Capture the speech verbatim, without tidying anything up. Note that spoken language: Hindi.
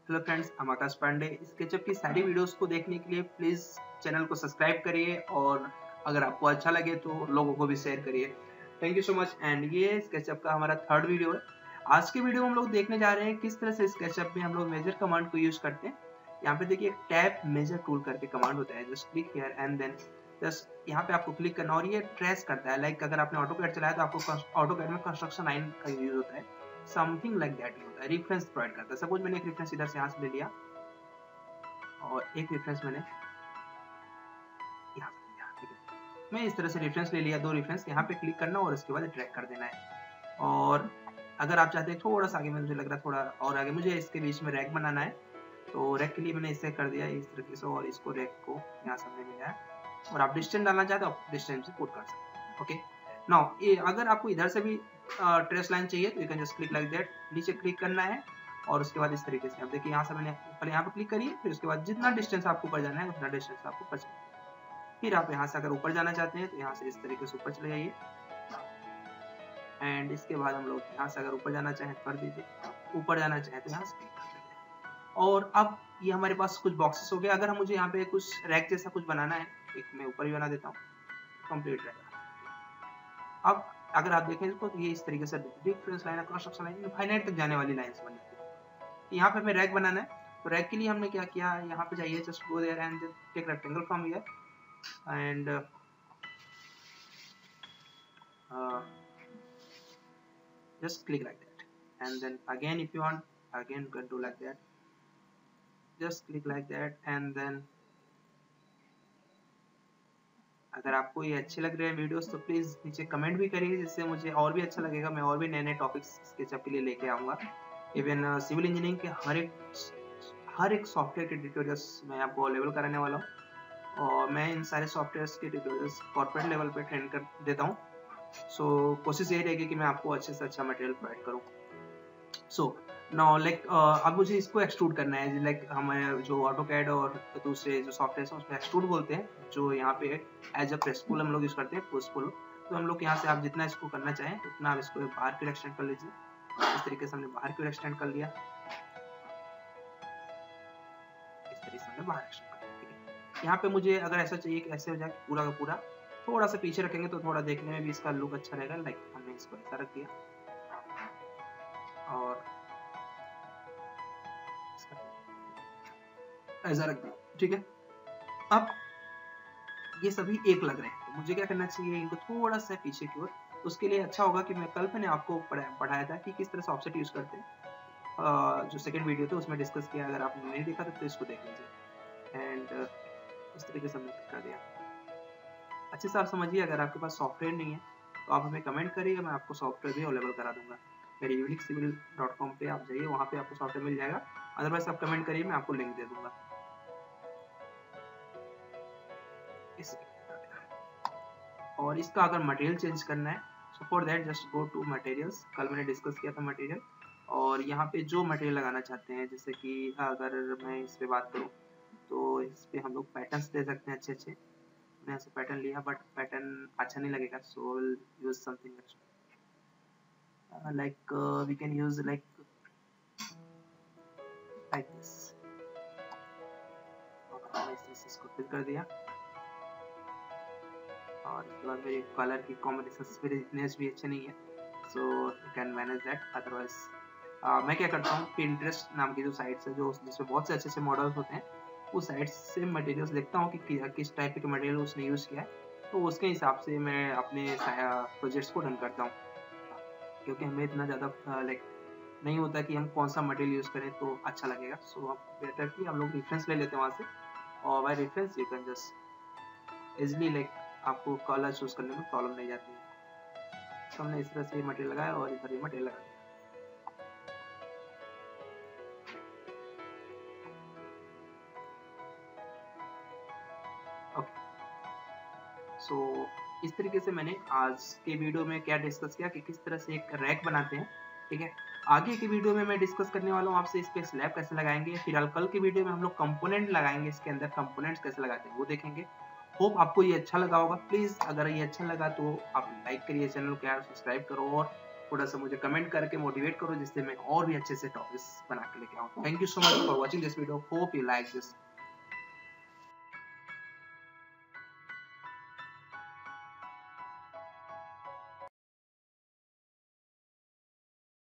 हेलो फ्रेंड्स, हम आकाश पांडे। स्केचअप की सारी वीडियोस को देखने के लिए प्लीज़ चैनल को सब्सक्राइब करिए और अगर आपको अच्छा लगे तो लोगों को भी शेयर करिए। Thank you so much. And ये स्केचअप का हमारा थर्ड वीडियो है। आज के वीडियो में हम लोग देखने जा रहे हैं किस तरह से स्केचअप में हम लोग मेजर कमांड को यूज करते हैं। यहाँ पे देखिए टैप मेजर टूल करके कमांड होता है। Just click here and then just यहाँ पे आपको क्लिक करना और ये ट्रेस करता है। लाइक अगर आपने ऑटोकैड चलाया तो आपको ऑटोकैड में कंस्ट्रक्शन लाइन का यूज होता है, समथिंग लाइक दैट होता है। रेफरेंस प्रोवाइड करता है। सपोज मैंने एक रेफरेंस इधर से यहाँ से ले लिया और एक रेफरेंस मैंने यहाँ से लिया, ठीक है। मैं इस तरह से रेफरेंस ले लिया, दो रेफरेंस। यहाँ पे क्लिक करना और उसके बाद ड्रैग कर देना है। और अगर आप चाहते हैं थोड़ा सा आगे, मुझे लग रहा है थोड़ा और आगे मुझे इसके बीच में रैक बनाना है, तो रैक के लिए मैंने इसे कर दिया इस तरीके से और इसको रैक को यहाँ सामने मिला है। और आप डिस्टेंस डालना चाहते हो आप डिस्टेंस से पुट कर सकते हैं। ओके नाउ ये अगर आपको इधर से भी ट्रेस लाइन चाहिए तो you can just click like that. नीचे क्लिक करना है और उसके बाद इस तरीके से आप देखिए यहाँ से मैंने पहले यहाँ पे क्लिक करिए, फिर उसके बाद जितना डिस्टेंस आपको ऊपर जाना है उतना डिस्टेंस आपको ऊपर जाना है। फिर आप यहाँ से अगर ऊपर जाना चाहते हैं तो यहाँ से इस तरीके से ऊपर चले जाइए। एंड इसके बाद हम लोग यहाँ से अगर ऊपर जाना चाहें तो कर दीजिए, ऊपर जाना चाहें तो यहाँ से क्लिक कर दीजिए। और अब ये हमारे पास कुछ बॉक्सेस हो गए। अगर हम मुझे यहाँ पे कुछ रैक जैसा कुछ बनाना है, एक मैं ऊपर ही बना देता हूँ, कंप्लीट रैक। अब अगर आप देखें इसको तो ये इस तरीके से difference line, construction line, infinite तक जाने वाली लाइंस बन जाती है। यहाँ पे हमें रैक बनाना है, तो रैक के लिए हमने क्या किया, यहाँ पे जाइए, just go there and take rectangle from here and just click like that, and then again if you want again you can do like that, just click like that and then अगर आपको ये अच्छे लग रहे हैं वीडियोस तो प्लीज़ नीचे कमेंट भी करिए, जिससे मुझे और भी अच्छा लगेगा। मैं और भी नए नए टॉपिक्स स्केचअप के लिए लेके आऊँगा। इवन सिविल इंजीनियरिंग के हर एक हर एक सॉफ्टवेयर के ट्यूटोरियल्स मैं आपको अवेलेबल कराने वाला हूँ और मैं इन सारे सॉफ्टवेयर्स के ट्यूटोरियल्स कॉर्पोरेट लेवल पे ट्रेन कर देता हूँ। सो so, कोशिश यही रहेगी कि मैं आपको अच्छे से अच्छा मटेरियल प्रोवाइड करूँ। सो नाउ लाइक अब मुझे इसको एक्सट्रूड करना है। लाइक like, हमारे जो ऑटोकैड और दूसरे जो सॉफ्टवेयर हैं उसमें एक्सट्रूड बोलते हैं, जो यहाँ पे एज अ प्रेस पुल हम लोग यूज करते हैं, पुश पुल। तो हम लोग यहाँ से आप जितना इसको करना चाहें उतना आप इसको बाहर की एक्सटेंड कर लीजिए। इस तरीके से हमने बाहर की एक्सटेंड कर लिया, इस तरीके से हमने बाहर एक्सटेंड कर लिया, ठीक है। यहाँ पे मुझे अगर ऐसा चाहिए कि ऐसे हो जाए पूरा का पूरा, थोड़ा सा पीछे रखेंगे तो थोड़ा देखने में भी इसका लुक अच्छा रहेगा। लाइक हमने इसको ऐसा रख दिया और ऐसा रख दिया, ठीक है। अब ये सभी एक लग रहे हैं तो मुझे क्या करना चाहिए, इनको थोड़ा सा पीछे की ओर। उसके लिए अच्छा होगा कि मैं कल मैंने आपको पढ़ाया था कि किस तरह से ऑफसेट यूज करते हैं। जो सेकंड वीडियो था उसमें डिस्कस किया, अगर आपने नहीं देखा तो इसको देख लीजिए। एंड इस तरीके से हमने कर दिया। अच्छे से आप समझिए। अगर आपके पास सॉफ्टवेयर नहीं है तो आप हमें कमेंट करिए, मैं आपको सॉफ्टवेयर भी अवेलेबल करा दूंगा। मेरे यूनिक सिविल डॉट कॉम पे आप जाइए, वहाँ पे आपको सॉफ्टवेयर मिल जाएगा। अदरवाइज आप कमेंट करिए, मैं आपको लिंक दे दूंगा। इस और इसका अगर मटेरियल चेंज करना है so for that just go to materials. कल मैंने डिस्कस किया था मटेरियल, और यहाँ पे जो मटेरियल लगाना चाहते हैं, जैसे कि अगर मैं इस पे बात करूँ तो इस पे हम लोग पैटर्न्स दे सकते हैं अच्छे अच्छे। मैंने ऐसे पैटर्न लिया बट पैटर्न अच्छा नहीं लगेगा, so will use something like we can use like like this. इसको फिल कर दिया और इसके बाद मेरे कलर की कॉम्बिनेशंस भी अच्छे नहीं है, so you can manage that. Otherwise मैं क्या करता हूँ, पिंटरेस्ट नाम की जो साइट्स है जो जिसमें बहुत से अच्छे अच्छे मॉडल्स होते हैं, उस साइट से मटेरियल्स देखता हूँ कि, कि किस टाइप के मटेरियल उसने यूज़ किया है, तो उसके हिसाब से मैं अपने प्रोजेक्ट्स को डन करता हूँ। क्योंकि हमें इतना ज़्यादा लाइक नहीं होता कि हम कौन सा मटेरियल यूज़ करें तो अच्छा लगेगा। सो आप बेटर कि हम लोग रेफरेंस ले लेते हैं वहाँ से, और by reference you can just easily like आपको कलर चूज करने में प्रॉब्लम नहीं जाती है। तो हमने इस तरह से मटेरियल लगाया और इधर ये मटेरियल लगा दिया। ओके सो इस तरीके से मैंने आज के वीडियो में क्या डिस्कस किया कि किस तरह से एक रैक बनाते हैं, ठीक है। आगे के वीडियो में मैं डिस्कस करने वाला हूँ आपसे इस पे स्लैब कैसे लगाएंगे। फिलहाल कल के वीडियो में हम लोग कंपोनेंट लगाएंगे, इसके अंदर कंपोनेंट्स कैसे लगाते हैं वो देखेंगे। होप आपको ये अच्छा लगा होगा। प्लीज़ अगर ये अच्छा लगा तो आप लाइक करिए, चैनल को यार सब्सक्राइब करो और थोड़ा सा मुझे कमेंट करके मोटिवेट करो, जिससे मैं और भी अच्छे से टॉपिक्स बना के लेके आऊँ। Thank you so much for watching this video, hope you like this.